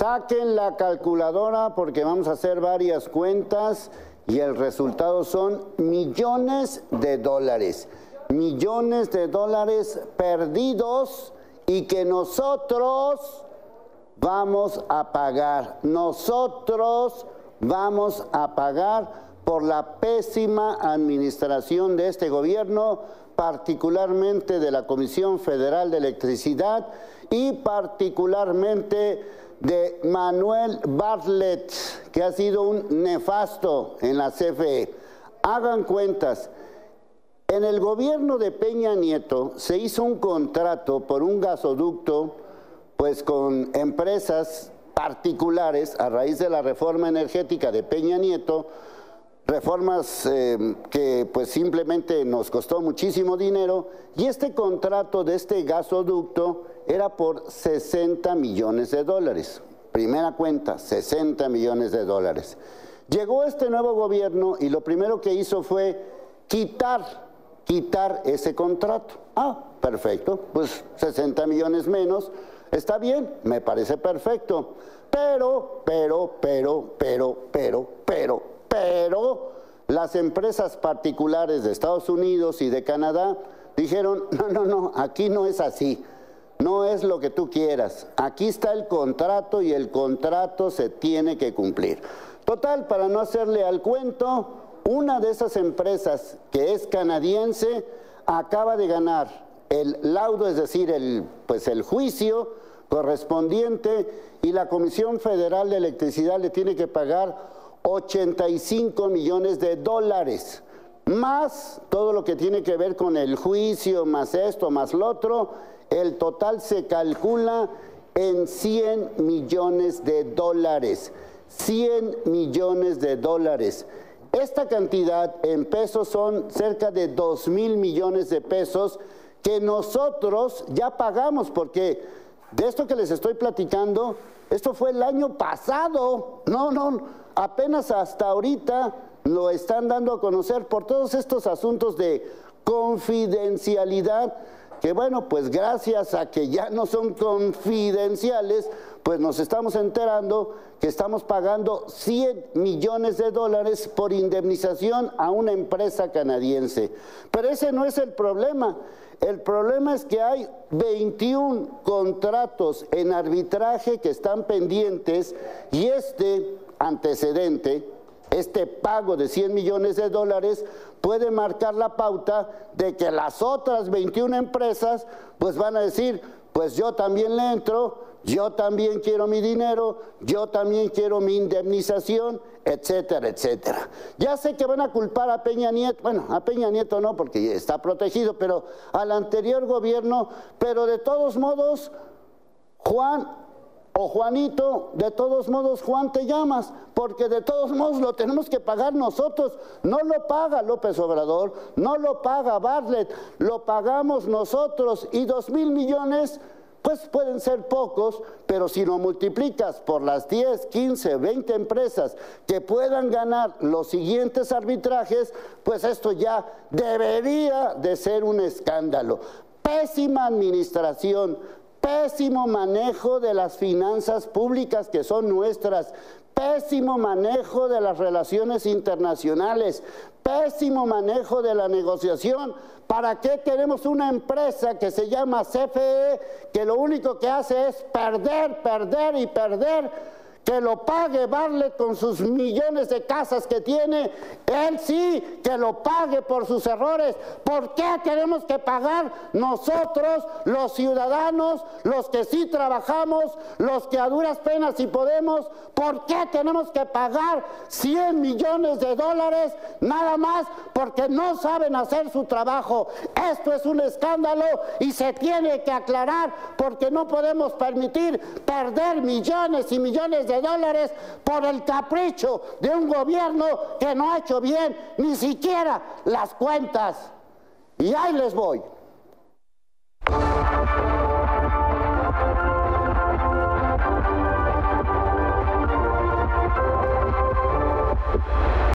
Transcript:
Saquen la calculadora porque vamos a hacer varias cuentas y el resultado son millones de dólares perdidos y que nosotros vamos a pagar. Nosotros vamos a pagar por la pésima administración de este gobierno, particularmente de la Comisión Federal de Electricidad y particularmente de Manuel Bartlett, que ha sido un nefasto en la CFE. Hagan cuentas. En el gobierno de Peña Nieto se hizo un contrato por un gasoducto, pues con empresas particulares a raíz de la reforma energética de Peña Nieto, reformas que pues simplemente nos costó muchísimo dinero, y este contrato de este gasoducto era por 60 millones de dólares. Primera cuenta, 60 millones de dólares. Llegó este nuevo gobierno y lo primero que hizo fue quitar ese contrato. Ah, perfecto, pues 60 millones menos, está bien, me parece perfecto. Pero, las empresas particulares de Estados Unidos y de Canadá dijeron, no, aquí no es así, no es lo que tú quieras, aquí está el contrato y el contrato se tiene que cumplir. Total, para no hacerle al cuento, una de esas empresas que es canadiense acaba de ganar el laudo, es decir, el juicio correspondiente, y la Comisión Federal de Electricidad le tiene que pagar 85 millones de dólares, más todo lo que tiene que ver con el juicio, más esto, más lo otro. El total se calcula en 100 millones de dólares. 100 millones de dólares. Esta cantidad en pesos son cerca de 2,000 millones de pesos que nosotros ya pagamos, porque de esto que les estoy platicando, esto fue el año pasado. Apenas hasta ahorita lo están dando a conocer por todos estos asuntos de confidencialidad, que bueno, pues gracias a que ya no son confidenciales, pues nos estamos enterando que estamos pagando 100 millones de dólares por indemnización a una empresa canadiense. Pero ese no es el problema. El problema es que hay 21 contratos en arbitraje que están pendientes, y este antecedente, este pago de 100 millones de dólares puede marcar la pauta de que las otras 21 empresas pues van a decir, pues yo también le entro, yo también quiero mi dinero, yo también quiero mi indemnización, etcétera, etcétera. Ya sé que van a culpar a Peña Nieto, bueno, a Peña Nieto no, porque está protegido, pero al anterior gobierno, pero de todos modos, Juan o Juanito, de todos modos Juan te llamas, porque de todos modos lo tenemos que pagar nosotros. No lo paga López Obrador, no lo paga Bartlett, lo pagamos nosotros, y 2,000 millones pues pueden ser pocos, pero si lo multiplicas por las 10, 15, 20 empresas que puedan ganar los siguientes arbitrajes, pues esto ya debería de ser un escándalo. Pésima administración, pésimo manejo de las finanzas públicas que son nuestras, pésimo manejo de las relaciones internacionales, pésimo manejo de la negociación. ¿Para qué tenemos una empresa que se llama CFE, que lo único que hace es perder y perder? Que lo pague Bartlett con sus millones de casas que tiene, él sí, que lo pague por sus errores. ¿Por qué tenemos que pagar nosotros, los ciudadanos, los que sí trabajamos, los que a duras penas sí podemos? ¿Por qué tenemos que pagar 100 millones de dólares nada más porque no saben hacer su trabajo? Esto es un escándalo y se tiene que aclarar, porque no podemos permitir perder millones y millones de dólares por el capricho de un gobierno que no ha hecho bien ni siquiera las cuentas. Y ahí les voy.